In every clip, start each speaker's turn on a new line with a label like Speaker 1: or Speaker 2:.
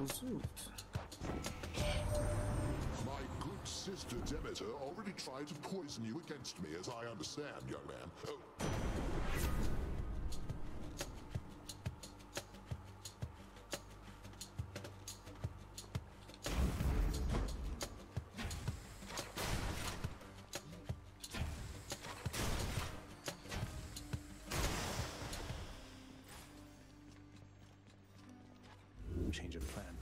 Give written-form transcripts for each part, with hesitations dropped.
Speaker 1: pursuit.
Speaker 2: My good sister Demeter already tried to poison you against me, as I understand, young man. Oh.
Speaker 3: Change of plan.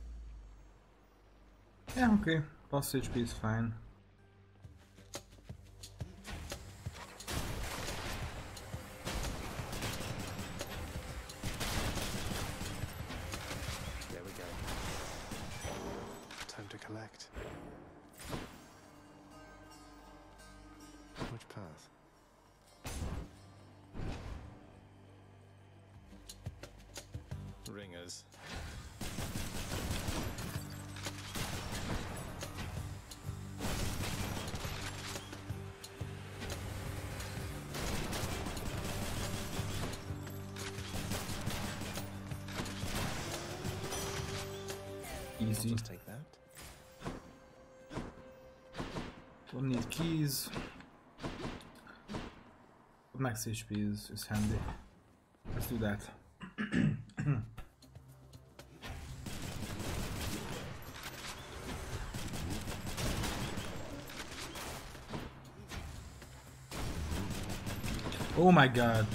Speaker 1: Yeah, okay. Plus HP is fine.
Speaker 3: There we go. Time to collect. Which path? Ringers.
Speaker 1: Easy.
Speaker 3: Just take that.
Speaker 1: Don't need keys. But max HP is handy. Let's do that. Oh my god.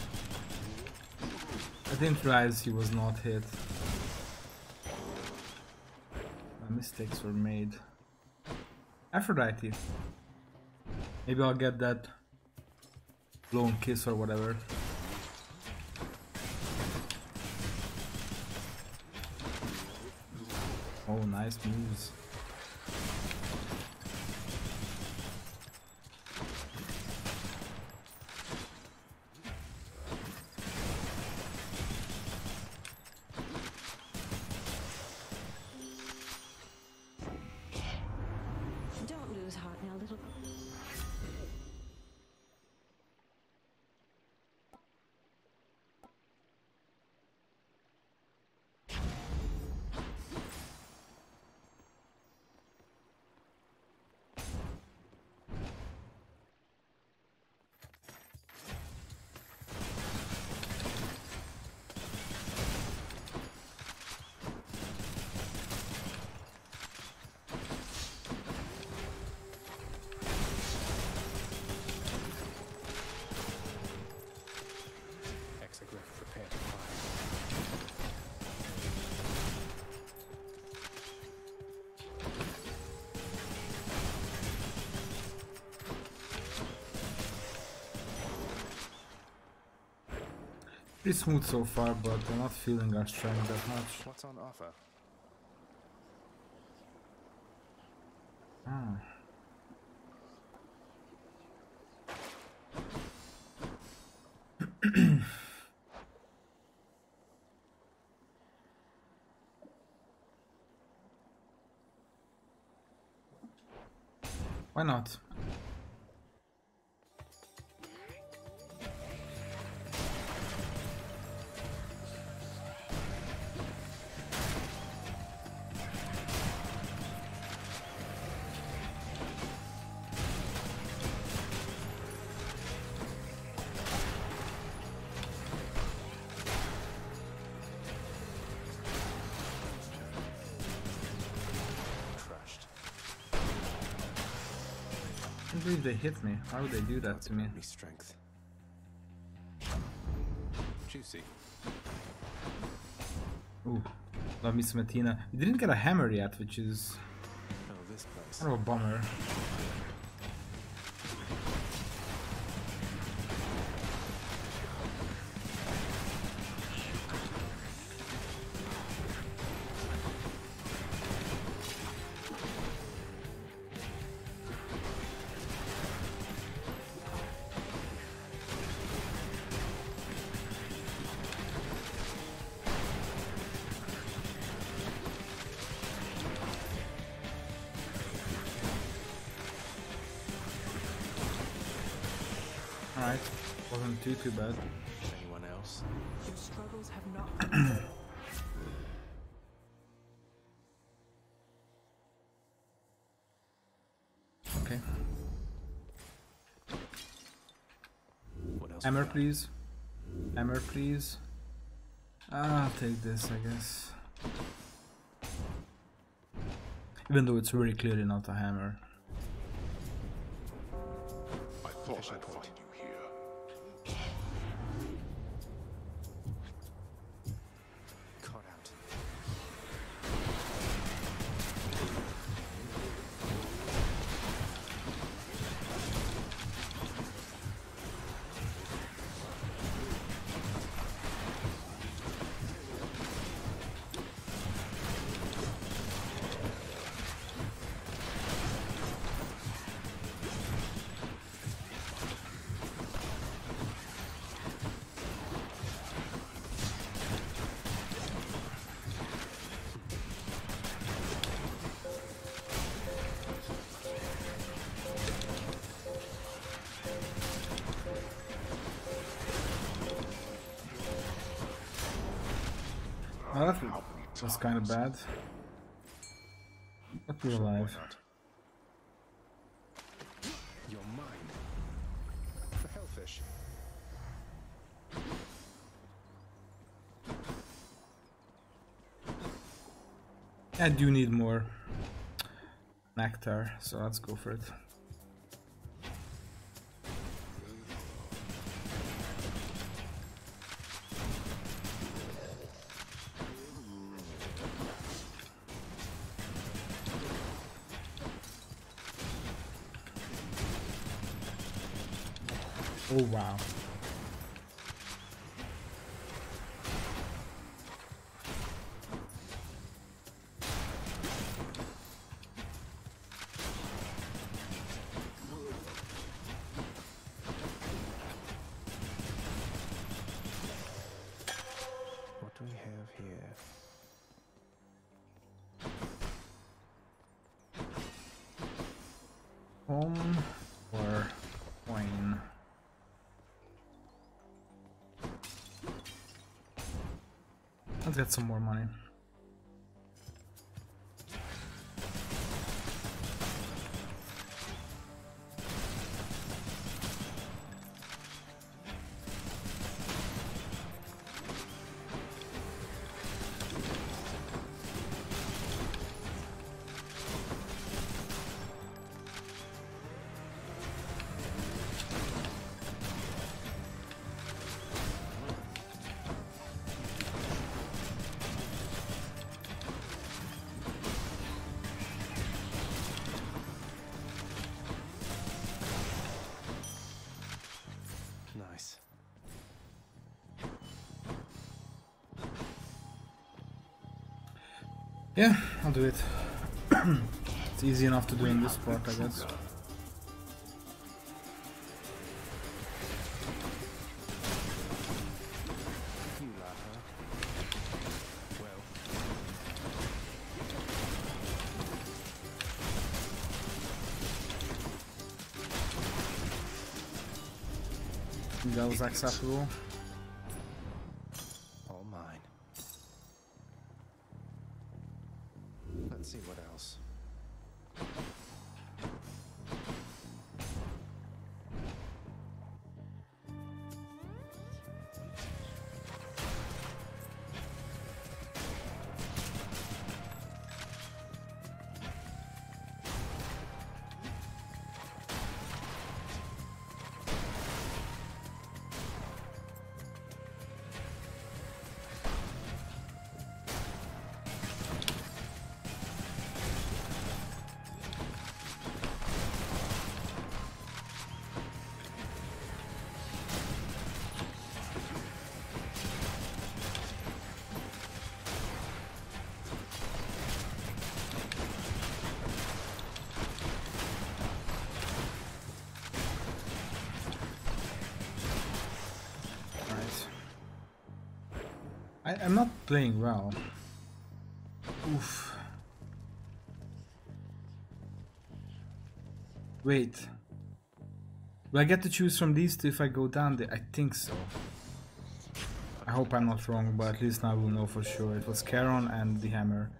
Speaker 1: I didn't realize he was not hit. My mistakes were made. Aphrodite. Maybe I'll get that blown kiss or whatever. Oh, nice moves.
Speaker 4: Don't lose heart now, little.
Speaker 3: Exegriff, prepare to fire.
Speaker 1: Pretty smooth so far, but I'm not feeling our strength that much.
Speaker 3: What's on offer?
Speaker 1: Ah. Why not?
Speaker 3: Crushed.
Speaker 1: I can't believe they hit me. Why would they do that to me?
Speaker 3: Only strength. Juicy.
Speaker 1: Ooh, love me some Athena. We didn't get a hammer yet, which is
Speaker 3: Oh, this place.
Speaker 1: kind of a bummer. Alright, wasn't too bad.
Speaker 3: Anyone else?
Speaker 4: Your struggles have not been
Speaker 3: else.
Speaker 1: Hammer, please. Hammer, please. I'll take this, I guess. Even though it's very clearly not a hammer.
Speaker 2: I thought I'd find you here.
Speaker 3: Caught out.
Speaker 1: Oh, that was kind of bad. But we're alive.
Speaker 3: You're mine. The hellfish.
Speaker 1: I do need more nectar, so let's go for it. Oh wow.
Speaker 3: What do we have here?
Speaker 1: Home or coin? Let's get some more money.
Speaker 3: Nice.
Speaker 1: Yeah, I'll do it. It's easy enough to do in this part, I guess.
Speaker 3: You laugh, huh? Well,
Speaker 1: That was acceptable.
Speaker 3: all mine. Let's see what else.
Speaker 1: I'm not playing well. Oof. Wait. Will I get to choose from these two if I go down there? I think so. I hope I'm not wrong, but at least now we'll know for sure. It was Charon and the hammer.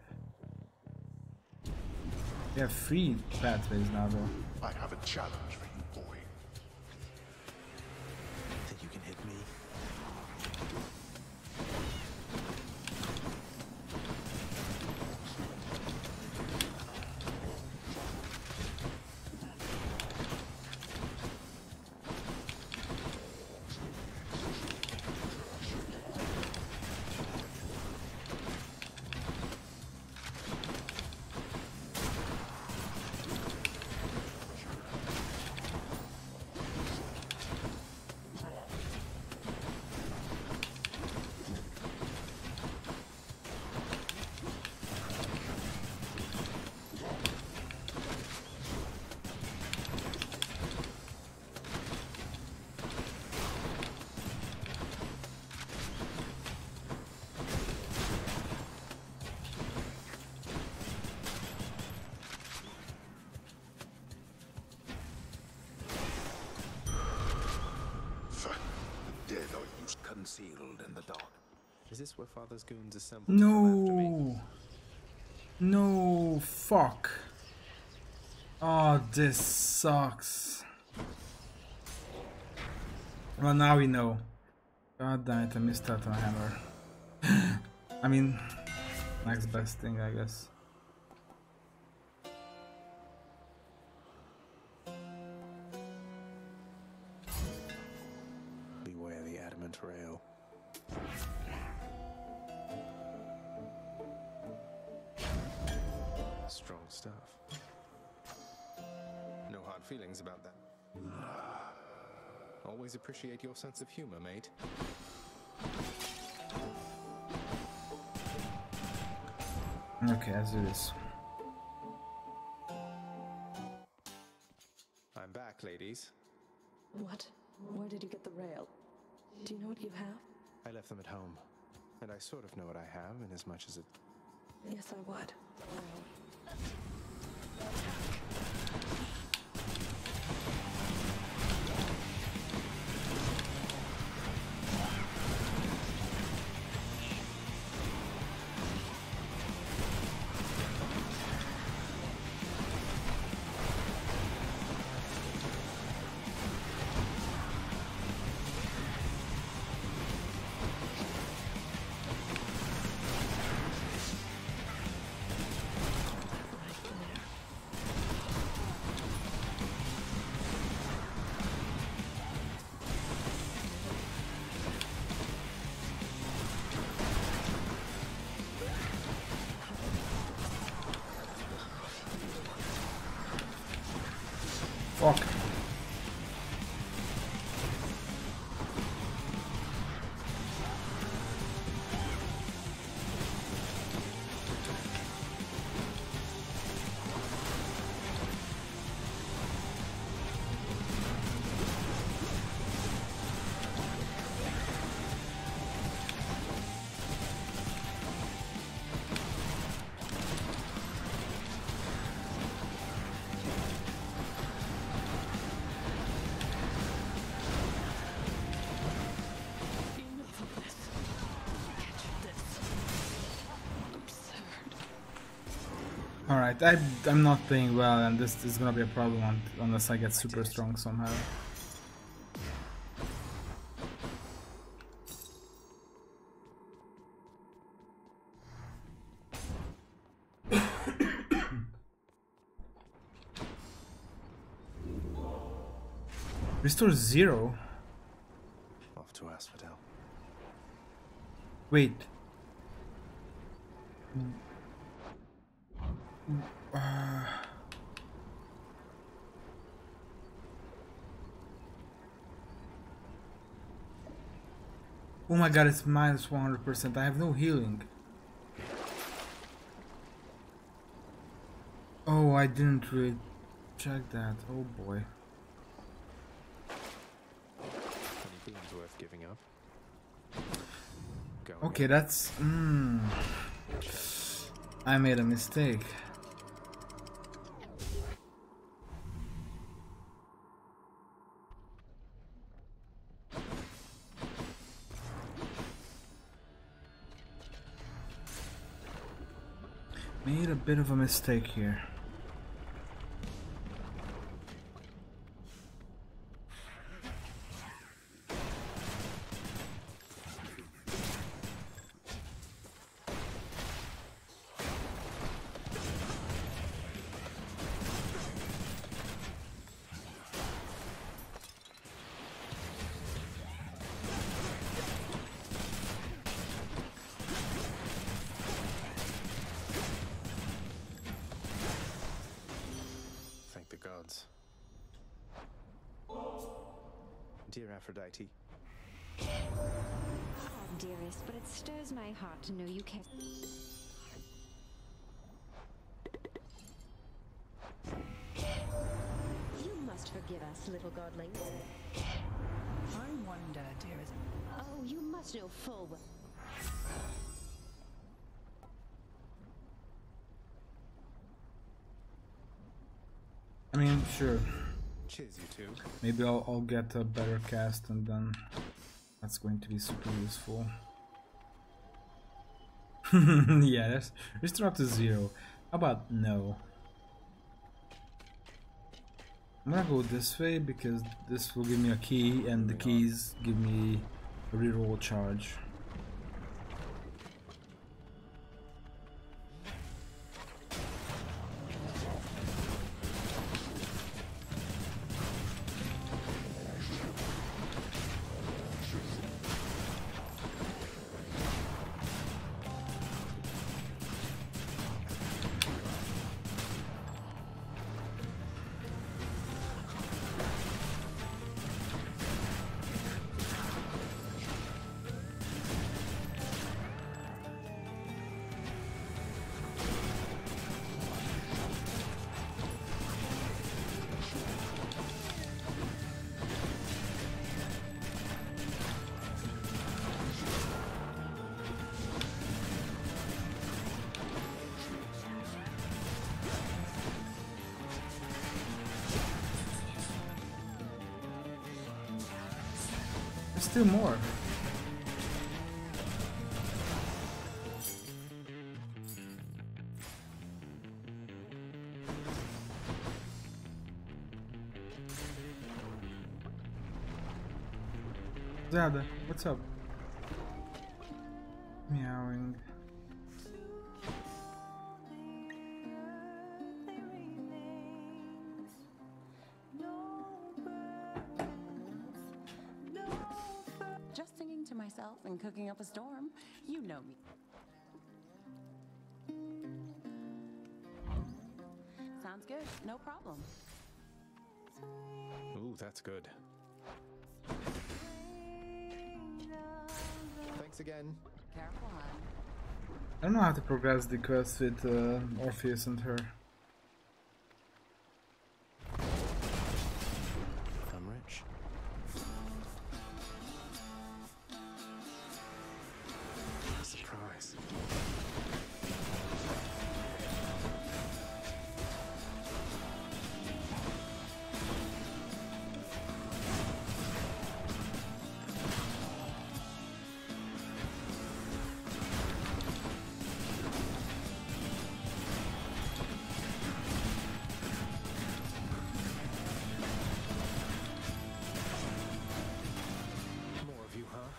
Speaker 1: We have 3 pathways now though.
Speaker 2: I have a challenge for you, boy.
Speaker 3: Think you
Speaker 5: concealed in the dark.
Speaker 3: Is this where Father's goons assembled to come after me?
Speaker 1: No. No, fuck. Oh, this sucks. Well, now we know. God damn it, I missed out on a hammer. I mean, next best thing, I guess.
Speaker 3: Beware the adamant rail. Strong stuff. No hard feelings about that. Always appreciate your sense of humor, mate.
Speaker 1: Okay, let's do this.
Speaker 3: I'm back, ladies.
Speaker 6: What? Where did you get the rail? Do you know what you have?
Speaker 3: I left them at home, and I sort of know what I have, in as much as it...
Speaker 6: Yes, I would.
Speaker 1: Fuck. Alright, I'm not playing well, and this is gonna be a problem unless I get super strong somehow. Restore 0?
Speaker 3: Off to Asphodel.
Speaker 1: Wait. Oh my god, it's minus 100%. I have no healing. Oh, I didn't really check that. Oh boy.
Speaker 3: Any beams worth giving up? Going
Speaker 1: Okay,
Speaker 3: in.
Speaker 1: that's... I made a mistake. Made a bit of a mistake here.
Speaker 3: Thank the gods. Dear Aphrodite,
Speaker 4: Oh, dearest, but it stirs my heart to know you care. You must forgive us, little godlings.
Speaker 6: I wonder, dearest.
Speaker 4: Oh, you must know full well.
Speaker 1: I mean, sure.
Speaker 3: cheers you two.
Speaker 1: Maybe I'll get a better cast and then That's going to be super useful. Yeah, let's restore up to 0. How about no? I'm gonna go this way because this will give me a key and the keys give me a reroll charge. There's still more. Zada, what's up? Meowing.
Speaker 6: Just singing to myself and cooking up a storm. You know me. Sounds good. No problem.
Speaker 3: Ooh, that's good. Thanks again.
Speaker 6: Careful, hon.
Speaker 1: I don't know how to progress the quest with Orpheus and her.
Speaker 3: I'm rich. Surprise. More of you, huh?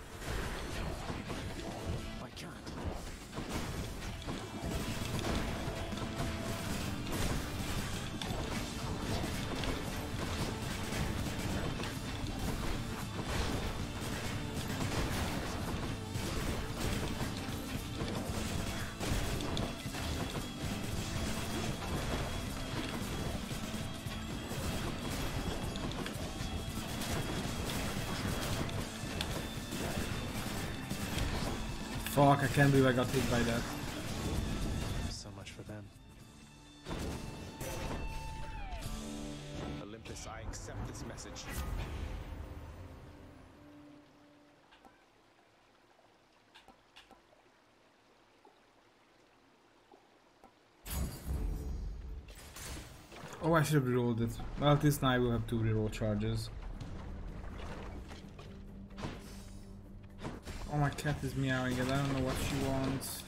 Speaker 3: I can't.
Speaker 1: Fuck, I can't believe I got hit by that.
Speaker 3: So much for them. Olympus, I accept this message.
Speaker 1: Oh, I should have rerolled it. Well, at least now I will have 2 reroll charges. Oh, my cat is meowing and I don't know what she wants.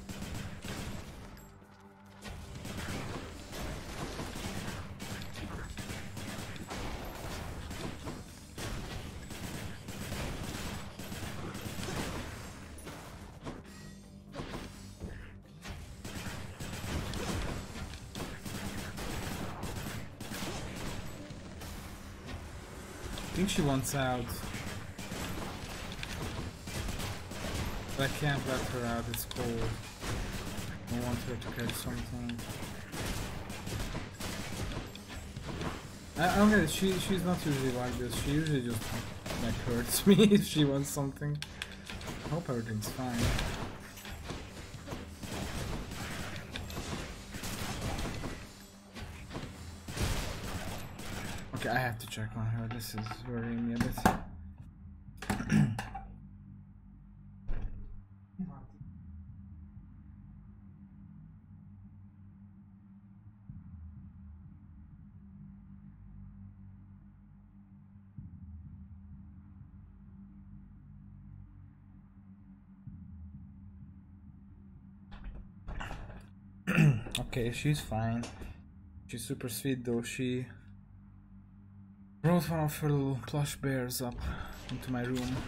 Speaker 1: I think she wants out. But I can't let her out, it's cold. I want her to catch something. I don't get it, she's not usually like this. She usually just like hurts me if she wants something. I hope everything's fine. Okay, I have to check on her. This is worrying me a bit. Okay, she's fine. She's super sweet though. She brought one of her little plush bears up into my room.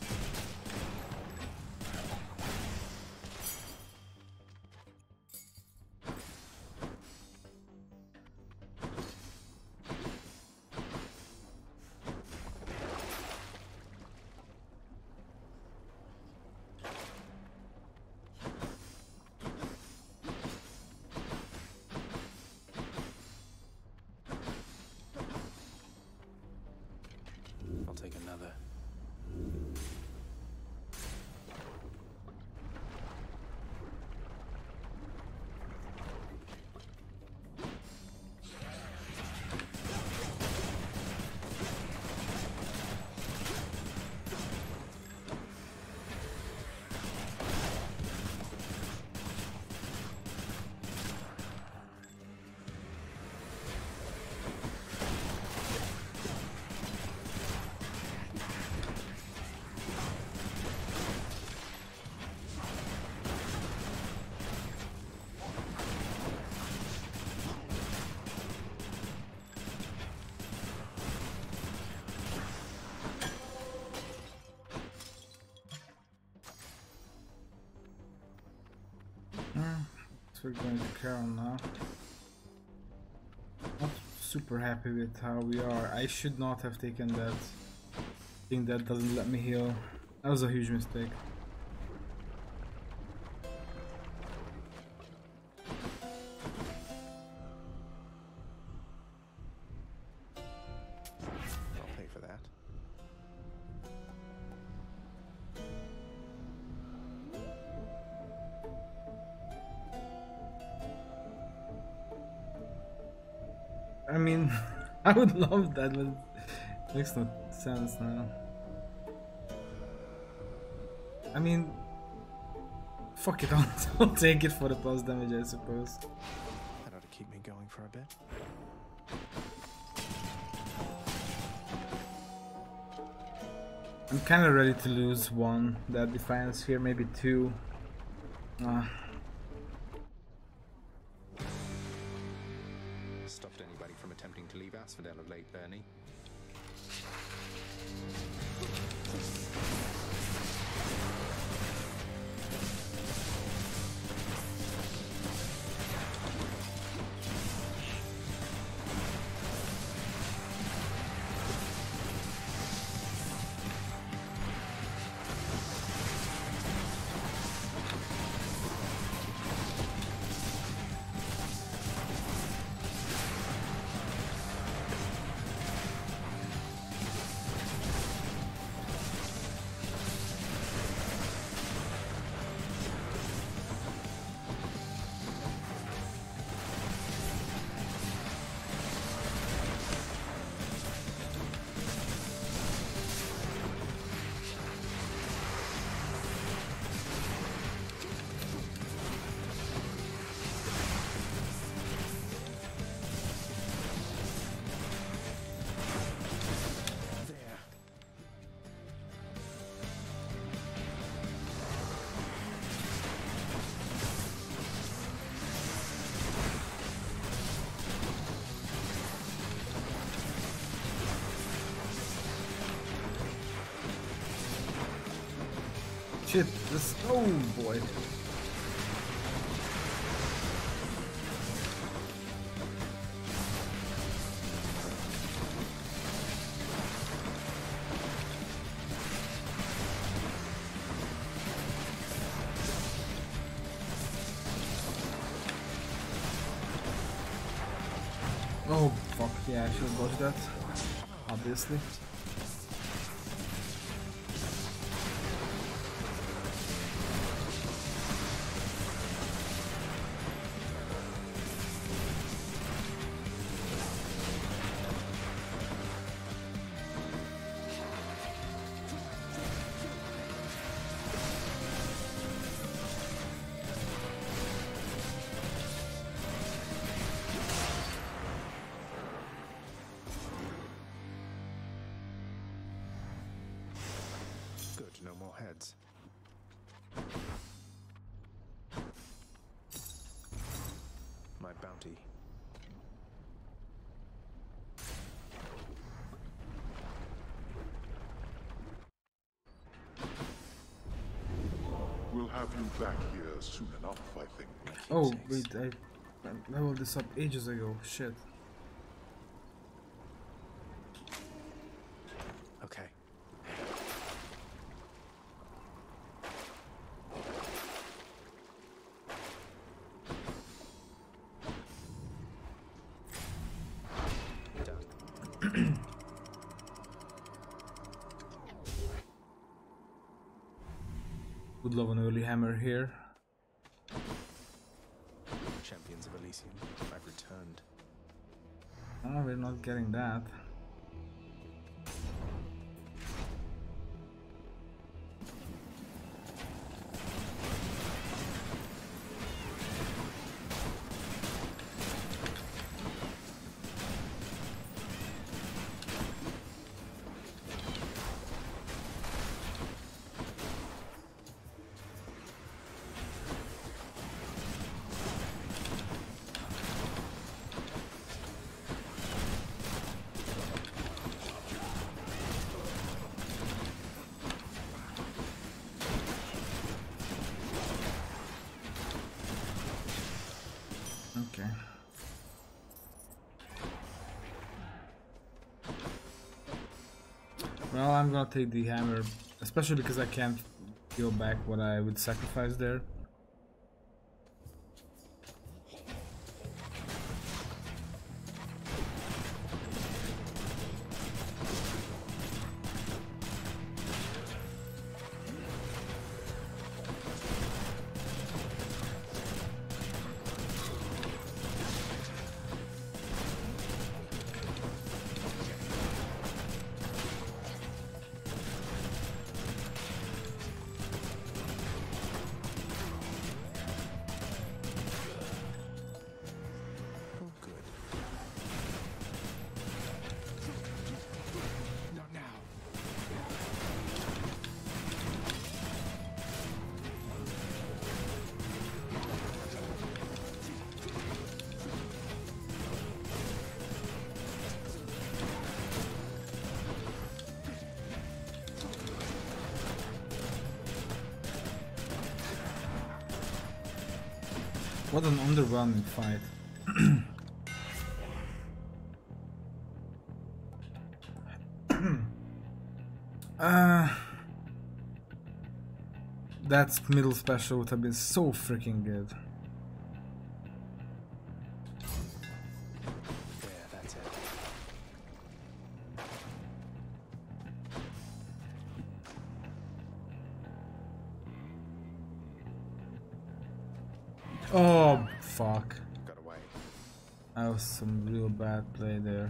Speaker 3: I'll take another. So we're going to Carol now. Not super happy with how we are. I should not have taken that thing that doesn't let me heal. That was a huge mistake. I'll pay for that.
Speaker 1: I mean, I would love that, but it makes no sense now. I mean, fuck it, I'll take it for the plus damage, I suppose.
Speaker 3: That ought to keep me going for a bit.
Speaker 1: I'm kinda ready to lose one, that defiance here, maybe two.
Speaker 3: Stopped anybody from attempting to leave Asphodel of late, Bernie?
Speaker 1: Shit, this. Oh boy. Oh fuck, yeah, I should have dodged that. Obviously.
Speaker 3: Good, no more heads.
Speaker 5: bounty.
Speaker 2: We'll have you back here soon enough, I think.
Speaker 1: Oh, wait, I leveled this up ages ago. Shit.
Speaker 5: Okay. Done.
Speaker 1: Would love an early hammer here.
Speaker 5: Champions of Elysium, I've returned.
Speaker 1: Oh, we're not getting that. Okay. Well, I'm gonna take the hammer, especially because I can't go back what I would sacrifice there.
Speaker 5: Oh, good. Not now.
Speaker 1: What an underwhelming fight. That middle special would have been so freaking good.
Speaker 5: Yeah, that's it.
Speaker 1: Oh, fuck.
Speaker 5: Got away.
Speaker 1: That was some real bad play there.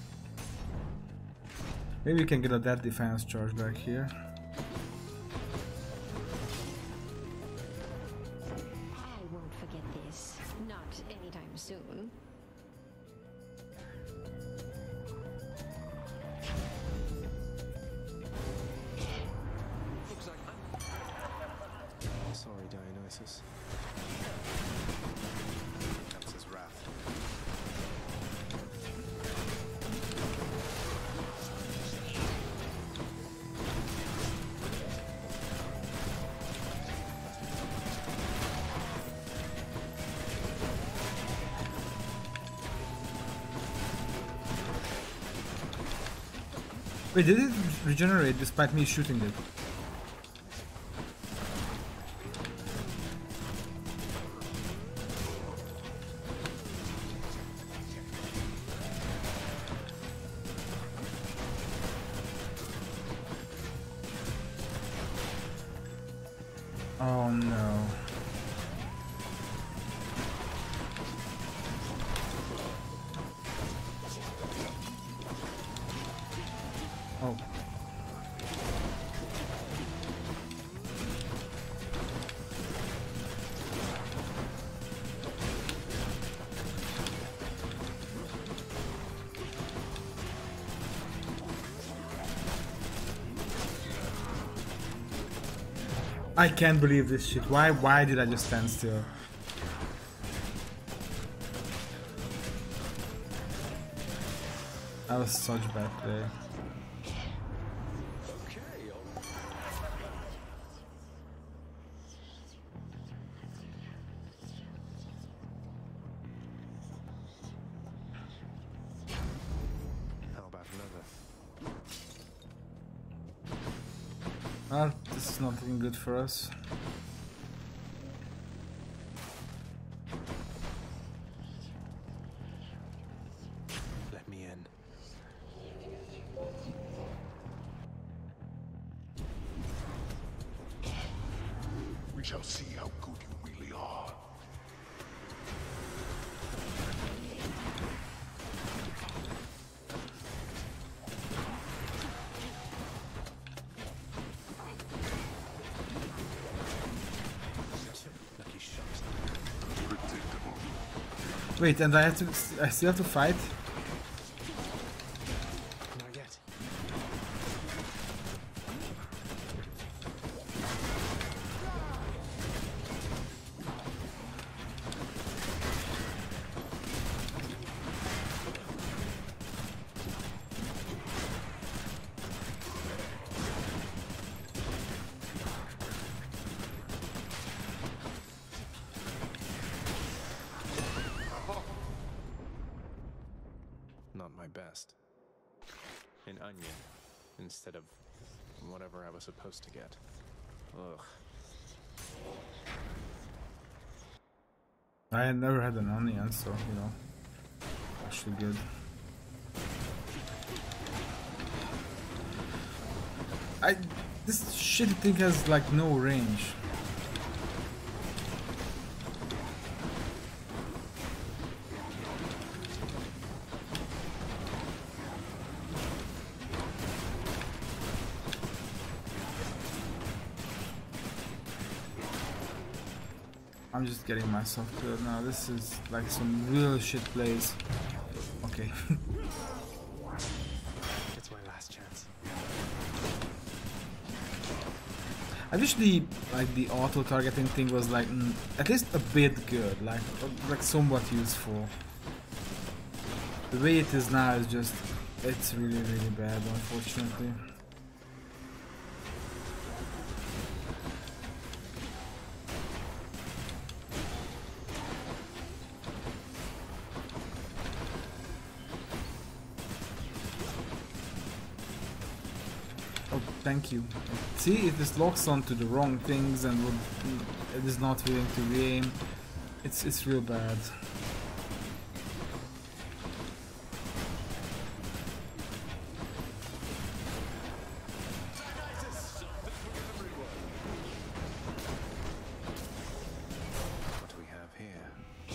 Speaker 1: Maybe we can get a dead defense charge back here.
Speaker 4: I won't forget this. Not anytime soon.
Speaker 5: Sorry, Dionysus. That's his wrath.
Speaker 1: Wait, did it regenerate despite me shooting it? Oh no. Oh. I can't believe this shit. Why did I just stand still? That was such bad play.
Speaker 5: How about another?
Speaker 1: Well, this is not looking good for us.
Speaker 5: Let me in.
Speaker 2: We shall see how good you really are.
Speaker 5: Lucky shot.
Speaker 2: Predictable.
Speaker 1: Wait, and I still have to fight?
Speaker 5: Not yet. Not my best. An onion instead of whatever I was supposed to get. Ugh.
Speaker 1: I had never had an onion, so you know, actually good. This shitty thing has like no range. I'm just getting myself killed now. This is like some real shit plays. Okay.
Speaker 5: It's my last chance.
Speaker 1: I wish the auto targeting thing was like at least a bit good, like somewhat useful. The way it is now is just it's really bad, unfortunately. Oh, thank you. See, it just locks onto the wrong things and it is not willing to re-aim. It's real bad.
Speaker 5: What do we have here?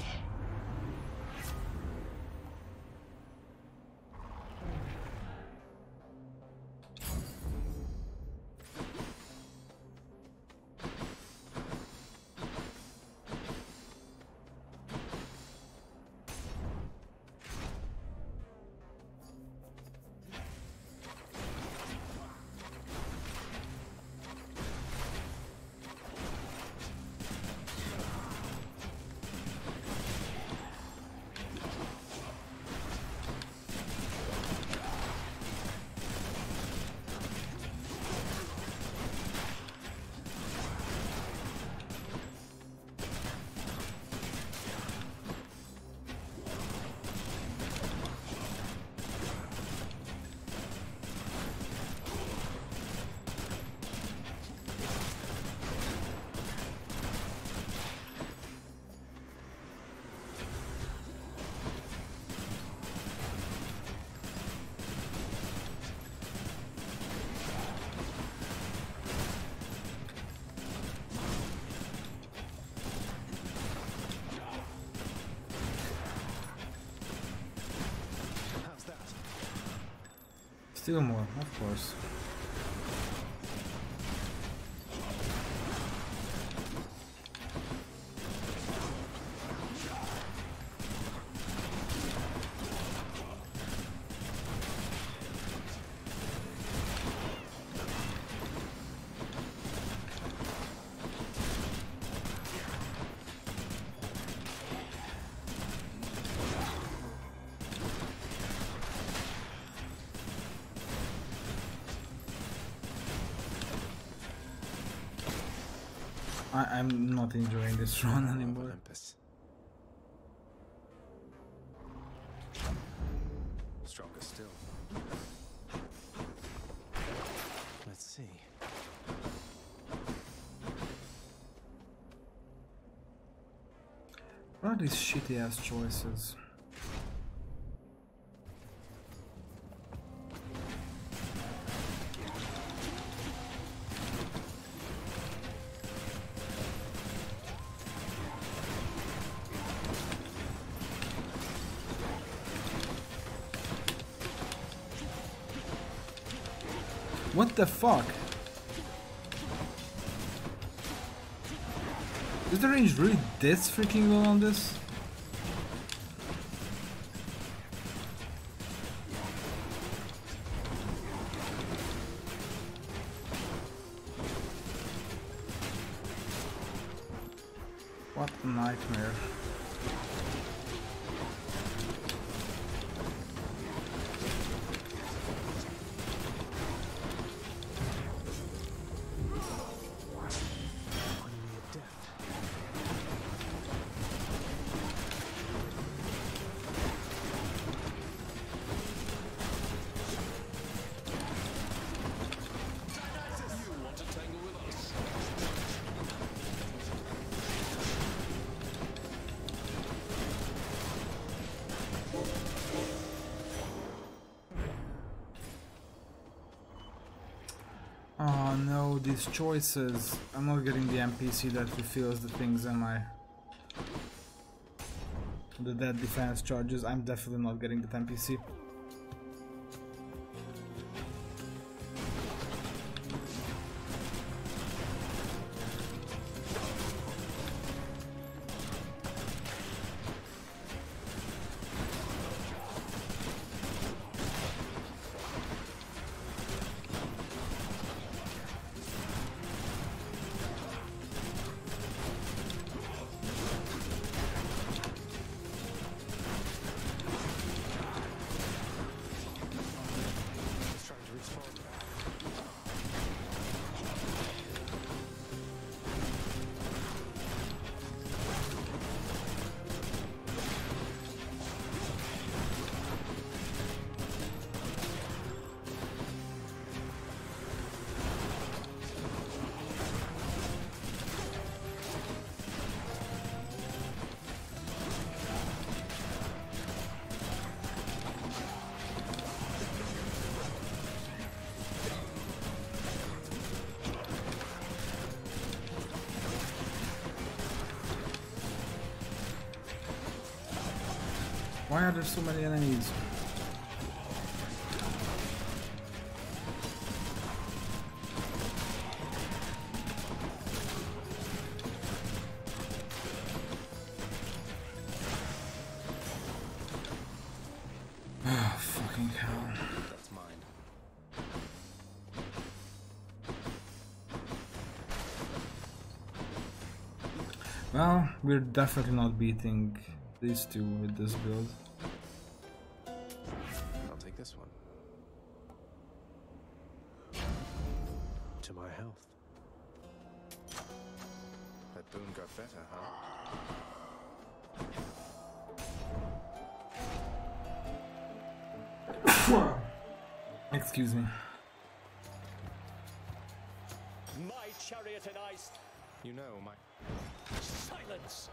Speaker 5: How's that?
Speaker 1: Still more, of course. I'm not enjoying this run
Speaker 5: Of
Speaker 1: anymore.
Speaker 5: Olympus. Stronger still. Let's see.
Speaker 1: What are these shitty ass choices? What the fuck? Is the range really this freaking low on this? What a nightmare. Oh no, these choices. I'm not getting the NPC that fulfills the things, am I? The dead defense charges, I'm definitely not getting that NPC. Why are there so many enemies? Oh, fucking hell.
Speaker 5: That's mine.
Speaker 1: Well, we're definitely not beating these two with this build.
Speaker 5: I'll take this one. To my health. That boon got better, huh?
Speaker 1: Excuse me.
Speaker 7: My chariot and ice.
Speaker 5: You know, my...
Speaker 7: Silence!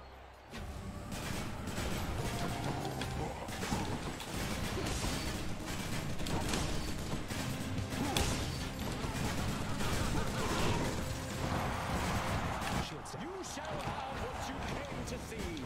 Speaker 7: You shall have what you came to see.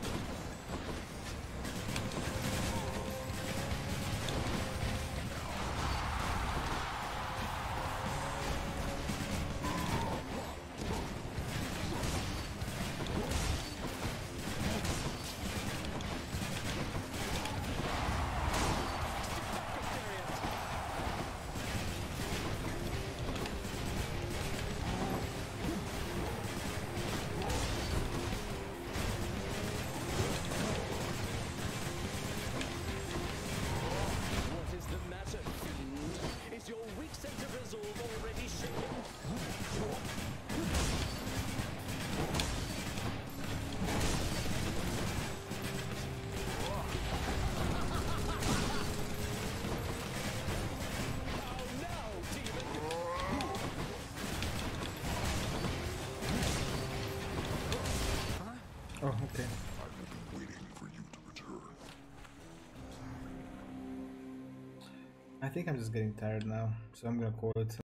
Speaker 3: Oh, okay.
Speaker 2: I will be waiting for you to return.
Speaker 3: I think I'm just getting tired now, so I'm gonna call it.